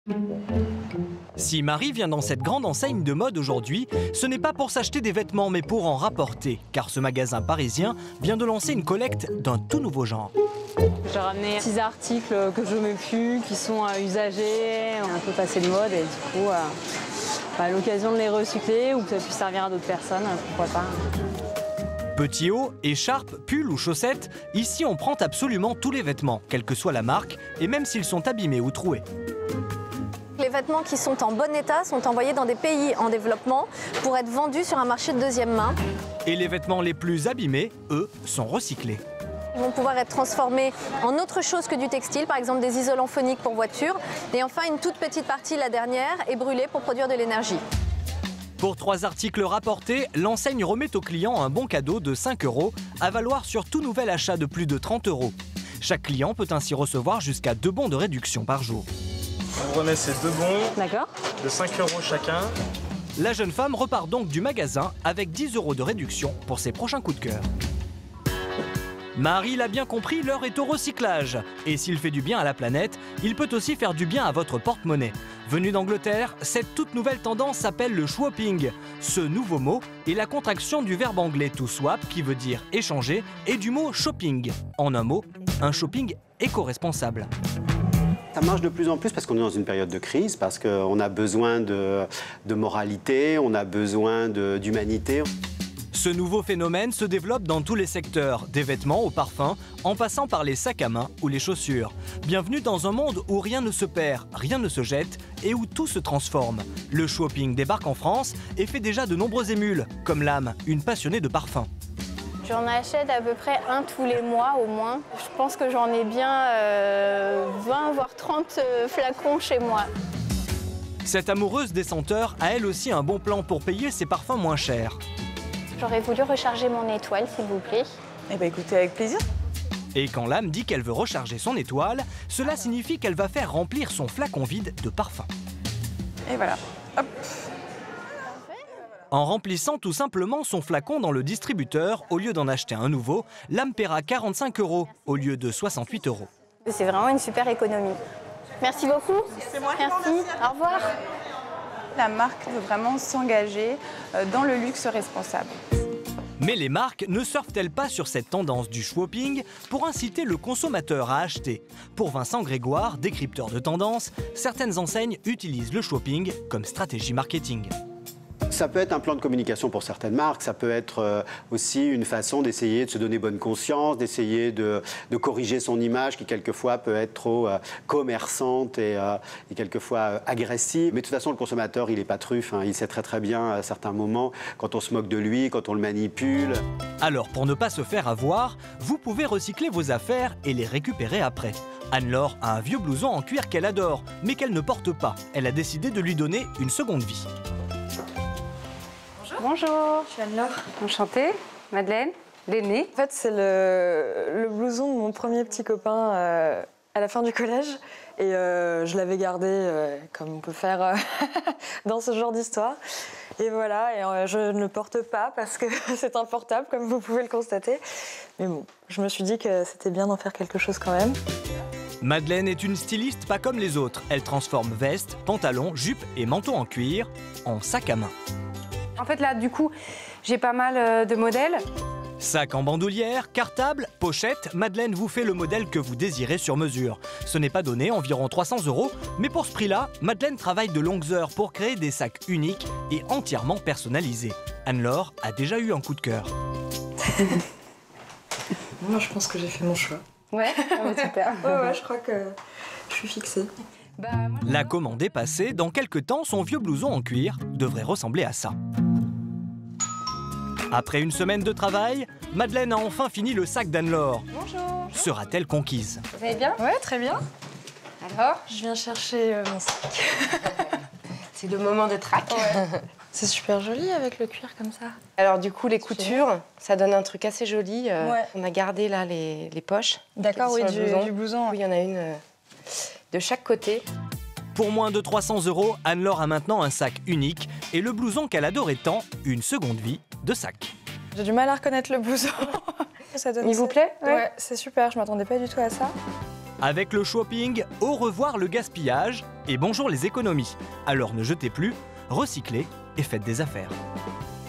Si Marie vient dans cette grande enseigne de mode aujourd'hui, ce n'est pas pour s'acheter des vêtements mais pour en rapporter, car ce magasin parisien vient de lancer une collecte d'un tout nouveau genre. J'ai ramené 6 articles que je ne mets plus, qui sont usagés, un peu passés de mode et du coup, à l'occasion de les recycler ou que ça puisse servir à d'autres personnes, pourquoi pas. Petits hauts, écharpes, pulls ou chaussettes, ici on prend absolument tous les vêtements, quelle que soit la marque, et même s'ils sont abîmés ou troués. Les vêtements qui sont en bon état sont envoyés dans des pays en développement pour être vendus sur un marché de deuxième main. Et les vêtements les plus abîmés, eux, sont recyclés. Ils vont pouvoir être transformés en autre chose que du textile, par exemple des isolants phoniques pour voitures. Et enfin, une toute petite partie, la dernière, est brûlée pour produire de l'énergie. Pour 3 articles rapportés, l'enseigne remet au client un bon cadeau de 5 € à valoir sur tout nouvel achat de plus de 30 €. Chaque client peut ainsi recevoir jusqu'à 2 bons de réduction par jour. On vous remet ces 2 bons de 5 € chacun. La jeune femme repart donc du magasin avec 10 € de réduction pour ses prochains coups de cœur. Marie l'a bien compris, l'heure est au recyclage. Et s'il fait du bien à la planète, il peut aussi faire du bien à votre porte-monnaie. Venu d'Angleterre, cette toute nouvelle tendance s'appelle le swapping. Ce nouveau mot est la contraction du verbe anglais to swap, qui veut dire échanger, et du mot shopping. En un mot, un shopping éco-responsable. Ça marche de plus en plus parce qu'on est dans une période de crise, parce qu'on a besoin de moralité, on a besoin d'humanité. Ce nouveau phénomène se développe dans tous les secteurs, des vêtements au parfum, en passant par les sacs à main ou les chaussures. Bienvenue dans un monde où rien ne se perd, rien ne se jette et où tout se transforme. Le shopping débarque en France et fait déjà de nombreux émules, comme Lame, une passionnée de parfum. J'en achète à peu près un tous les mois au moins. Je pense que j'en ai bien 20 voire 30 flacons chez moi. Cette amoureuse des senteurs a elle aussi un bon plan pour payer ses parfums moins chers. J'aurais voulu recharger mon étoile, s'il vous plaît. Eh bien, écoutez, avec plaisir. Et quand Lame dit qu'elle veut recharger son étoile, cela signifie qu'elle va faire remplir son flacon vide de parfum. Et voilà. Hop. En remplissant tout simplement son flacon dans le distributeur, au lieu d'en acheter un nouveau, Lame paiera 45 € au lieu de 68 €. C'est vraiment une super économie. Merci beaucoup. C'est moi. Merci. Au revoir. La marque veut vraiment s'engager dans le luxe responsable. Mais les marques ne surfent-elles pas sur cette tendance du shopping pour inciter le consommateur à acheter? Pour Vincent Grégoire, décrypteur de tendance, certaines enseignes utilisent le shopping comme stratégie marketing. Ça peut être un plan de communication pour certaines marques, ça peut être aussi une façon d'essayer de se donner bonne conscience, d'essayer de corriger son image qui quelquefois peut être trop commerçante et quelquefois agressive. Mais de toute façon, le consommateur, il n'est pas truffe, hein. Il sait très très bien à certains moments quand on se moque de lui, quand on le manipule. Alors pour ne pas se faire avoir, vous pouvez recycler vos affaires et les récupérer après. Anne-Laure a un vieux blouson en cuir qu'elle adore, mais qu'elle ne porte pas. Elle a décidé de lui donner une seconde vie. Bonjour, je suis Anne-Laure. Enchantée, Madeleine, l'aînée. En fait, c'est le blouson de mon premier petit copain à la fin du collège. Et je l'avais gardé comme on peut faire dans ce genre d'histoire. Et voilà, et je ne le porte pas parce que c'est un portable, comme vous pouvez le constater. Mais bon, je me suis dit que c'était bien d'en faire quelque chose quand même. Madeleine est une styliste pas comme les autres. Elle transforme vestes, pantalons, jupes et manteaux en cuir en sac à main. En fait, là, du coup, j'ai pas mal de modèles. Sac en bandoulière, cartable, pochette, Madeleine vous fait le modèle que vous désirez sur mesure. Ce n'est pas donné, environ 300 €, mais pour ce prix-là, Madeleine travaille de longues heures pour créer des sacs uniques et entièrement personnalisés. Anne-Laure a déjà eu un coup de cœur. Moi, je pense que j'ai fait mon choix. Ouais, super. Ouais, je crois que je suis fixée. La commande est passée, dans quelques temps, son vieux blouson en cuir devrait ressembler à ça. Après une semaine de travail, Madeleine a enfin fini le sac d'Anne-Laure. Bonjour. Sera-t-elle conquise? Vous allez bien? Ouais, très bien. Alors? Je viens chercher mon sac. C'est le moment de trac. Ouais. C'est super joli avec le cuir comme ça. Alors du coup, les coutures, ça donne un truc assez joli. Ouais. On a gardé là les poches. D'accord, oui, du blouson. Oui, il y en a une de chaque côté. Pour moins de 300 €, Anne-Laure a maintenant un sac unique et le blouson qu'elle adorait tant, une seconde vie de sac. J'ai du mal à reconnaître le blouson. Ça donne Il vous plaît? Ouais, c'est super, je m'attendais pas du tout à ça. Avec le shopping, au revoir le gaspillage et bonjour les économies. Alors ne jetez plus, recyclez et faites des affaires.